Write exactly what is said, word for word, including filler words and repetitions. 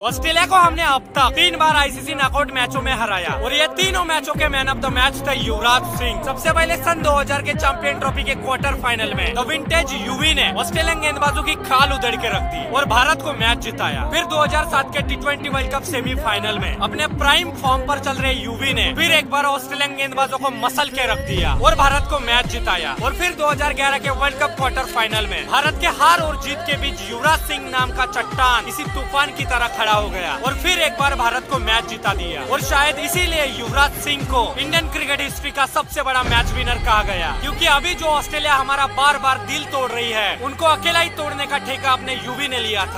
Australia को हमने अब तक तीन बार आईसीसी नॉकआउट मैचों में हराया और ये तीनों मैचों के मैन ऑफ द मैच थे युवराज सिंह। सबसे पहले सन दो हज़ार के चैंपियन ट्रॉफी के क्वार्टर फाइनल में द विंटेज यूवी ने ऑस्ट्रेलियन गेंदबाजों की खाल उधड़ के रख दी और भारत को मैच जिताया। फिर दो हज़ार सात के T twenty world cup semifinal में अपने प्राइम फॉर्म पर चल रहे यूवी ने फिर एक बार ऑस्ट्रेलियन गेंदबाजों को मसल के रख दिया और भारत को मैच जिताया। और फिर दो हज़ार ग्यारह के वर्ल्ड कप क्वार्टर फाइनल में भारत के हार और जीत के बीच युवराज सिंह नाम का चट्टान इसी तूफान की तरह खड़ा हो गया और फिर एक बार भारत को मैच जिता दिया। और शायद इसीलिए युवराज सिंह को इंडियन क्रिकेट हिस्ट्री का सबसे बड़ा मैच विनर कहा गया, क्योंकि अभी जो ऑस्ट्रेलिया हमारा बार बार दिल तोड़ रही है उनको अकेला ही तोड़ने का ठेका अपने यूवी ने लिया था।